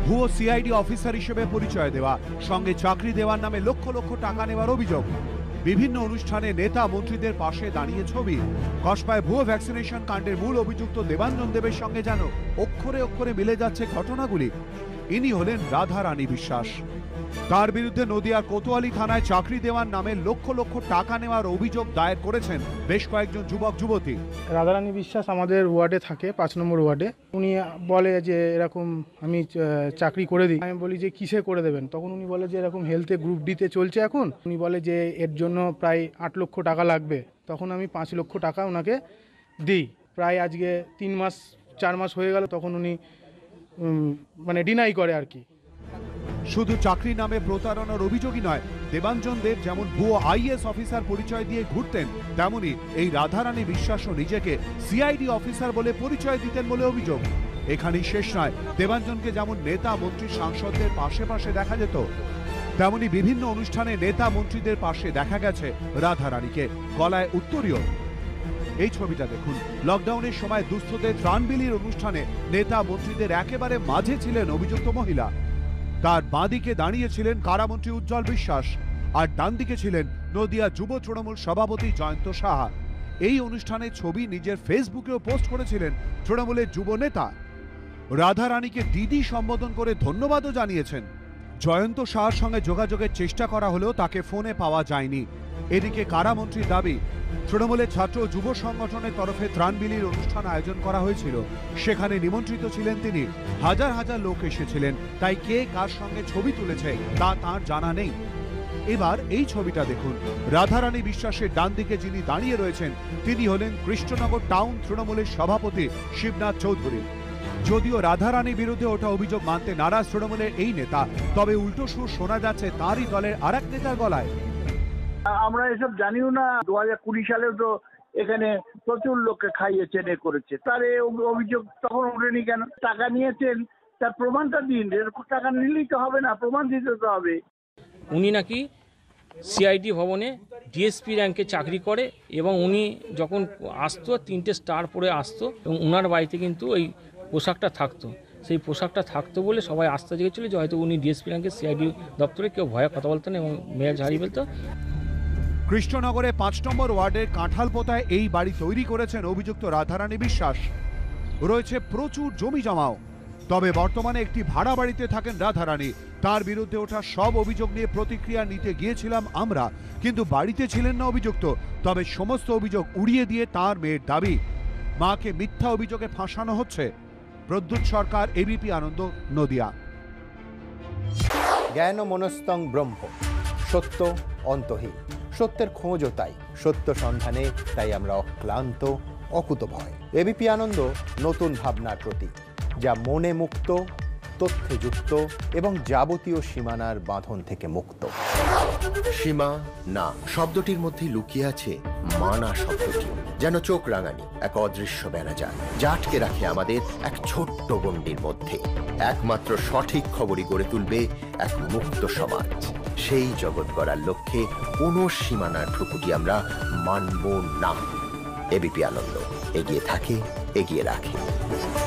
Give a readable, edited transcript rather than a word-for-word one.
ভুয়ো CID officer হিসেবে পরিচয় দেওয়া, সঙ্গে চাকরি দেওয়ার নামে লক্ষ লক্ষ টাকা নেওয়ার অভিযোগ। বিভিন্ন অনুষ্ঠানে নেতা মন্ত্রীদের পাশে দাঁড়িয়ে ছবি। কসবায় ভুয়ো ভ্যাকসিনেশন কাণ্ডের মূল অভিযুক্ত দেবাঞ্জন দেবের সঙ্গে যেন অক্ষরে অক্ষরে মিলে যাচ্ছে ঘটনাগুলি। ইনি হলেন রাধা রানী বিশ্বাস। তার বিরুদ্ধে নদিয়ার কোতোয়ালি থানায় চাকরি দেওয়ার নামে লক্ষ লক্ষ টাকা নেওয়ার অভিযোগ দায়ের করেছেন বেশ কয়েকজন যুবক যুবতী। রাধারানী বিশ্বাস আমাদের ওয়ার্ডে থাকে, 5 নম্বর ওয়ার্ডে। উনি বলে যে এরকম আমি চাকরি করে দিই। আমি বলি যে কিসে করে দেবেন? তখন উনি বলে যে এরকম হেলথে গ্রুপ ডিতে চলছে এখন। উনি বলে যে এর জন্য প্রায় 8 লক্ষ টাকা লাগবে। তখন আমি 5 লক্ষ টাকা ওনাকে দিই। প্রায় আজকে 3 মাস 4 মাস হয়ে গেল। তখন উনি মানে ডিনাই করে আর কি। শুধু চাকরি নামে প্রতারণার অভিযোগই নয়, দেবাঞ্জন দেব যেমন ভুয়ো IAS অফিসার পরিচয় দিয়ে ঘুরতেন, তেমনি এই রাধারানী বিশ্বাসও নিজেকে CID অফিসার বলে পরিচয় দিতেন বলে অভিযোগ। এখানেই শেষ নয়, দেবাঞ্জনকে যেমন নেতা মন্ত্রী সাংসদদের পাশে পাশে দেখা যেত, তেমনি বিভিন্ন অনুষ্ঠানে নেতা মন্ত্রীদের পাশে দেখা গেছে রাধারানীকে, গলায় উত্তরীয়। এই ছবিটা দেখুন। লকডাউনের সময় দুস্থদের ত্রাণ বিলির অনুষ্ঠানে নেতা মন্ত্রীদের একেবারে মাঝে ছিলেন অভিযুক্ত মহিলা। তার বাঁদিকে দাঁড়িয়েছিলেন কারামন্ত্রী উজ্জ্বল বিশ্বাস, আর ডান দিকে ছিলেন নদিয়া যুব তৃণমূল সভাপতি জয়ন্ত সাহা। এই অনুষ্ঠানে ছবি নিজের ফেসবুকেও পোস্ট করেছিলেন তৃণমূলের যুব নেতা। রাধারানীকে দিদি সম্বোধন করে ধন্যবাদও জানিয়েছেন। জয়ন্ত সাহার সঙ্গে যোগাযোগের চেষ্টা করা হলেও তাকে ফোনে পাওয়া যায়নি। এদিকে কারামন্ত্রীর দাবি, তৃণমূলের ছাত্র যুব সংগঠনের তরফে ত্রাণ বিলির অনুষ্ঠান আয়োজন করা হয়েছিল, সেখানে নিমন্ত্রিত ছিলেন তিনি। হাজার হাজার লোক এসেছিলেন, তাই কে কার সঙ্গে ছবি তুলেছে তা তাঁর জানা নেই। এবার এই ছবিটা দেখুন। রাধারানী বিশ্বাসের ডান দিকে যিনি দাঁড়িয়ে রয়েছেন তিনি হলেন কৃষ্ণনগর টাউন তৃণমূলের সভাপতি শিবনাথ চৌধুরী। যদিও রাধারানীর বিরুদ্ধে ওঠা অভিযোগ মানতে নারাজ তৃণমূলের এই নেতা, তবে উল্টো সুর শোনা যাচ্ছে তারই দলের আরেক নেতার গলায়। আমরা এসব জানিও না। 2020 সালেও তো এখানে প্রচুর লোককে খাইয়েছেন, এ করেছে। তার এই অভিযোগ তখন ওঠেনি কেন? টাকা নিয়েছেন, তার প্রমাণটা দিন। এরকম টাকা নিলেই তো হবে না, প্রমাণ দিতে তো হবে। উনি নাকি CID ভবনে DSP র্যাঙ্কে চাকরি করে এবং উনি যখন আসতো 3টে স্টার পরে আসতো এবং ওনার বাড়িতে কিন্তু ওই পোশাকটা থাকতো। সেই পোশাকটা থাকতো বলে সবাই আস্থা জেগেছিল যে হয়তো উনি DSP র্যাঙ্কে CID দপ্তরে কেউ ভয়ে কথা বলতেন এবং মেয়ের ঝাড়ি ফেলতো। কৃষ্ণনগরে 5 নম্বর ওয়ার্ডের কাঁঠালপোতায় এই বাড়ি তৈরি করেছেন অভিযুক্ত রাধারানী বিশ্বাস। রয়েছে প্রচুর জমি জমাও। তবে বর্তমানে একটি ভাড়া বাড়িতে থাকেন রাধারানী। তার বিরুদ্ধে ওঠা সব অভিযোগ নিয়ে প্রতিক্রিয়া নিতে গিয়েছিলাম আমরা, কিন্তু বাড়িতে ছিলেন না অভিযুক্ত। তবে সমস্ত অভিযোগ উড়িয়ে দিয়ে তার মেয়ের দাবি, মাকে মিথ্যা অভিযোগে ফাঁসানো হচ্ছে। প্রদ্যুৎ সরকার, ABP আনন্দ, নদিয়া। জ্ঞান মনস্তং ব্রহ্ম, সত্য অন্তহীন। সত্যের খোঁজও তাই, সত্য সন্ধানে তাই আমরা অক্লান্ত, অকুতভয়। ABP আনন্দ নতুন ভাবনার প্রতীক, যা মনে মুক্ত, তথ্যে যুক্ত এবং যাবতীয় সীমানার বাঁধন থেকে মুক্ত। সীমা না শব্দটির মধ্যে লুকিয়ে আছে মানা শব্দটি, যেন চোখ রাঙানি এক অদৃশ্য বেড়াজাল, যা আটকে রাখে আমাদের এক ছোট্ট গণ্ডির মধ্যে। একমাত্র সঠিক খবরই গড়ে তুলবে এক মুক্ত সমাজ। সেই জগৎ গড়ার লক্ষ্যে কোনো সীমানার ঠুকুটি আমরা মানব না। ABP আনন্দ এগিয়ে থাকে, এগিয়ে রাখে।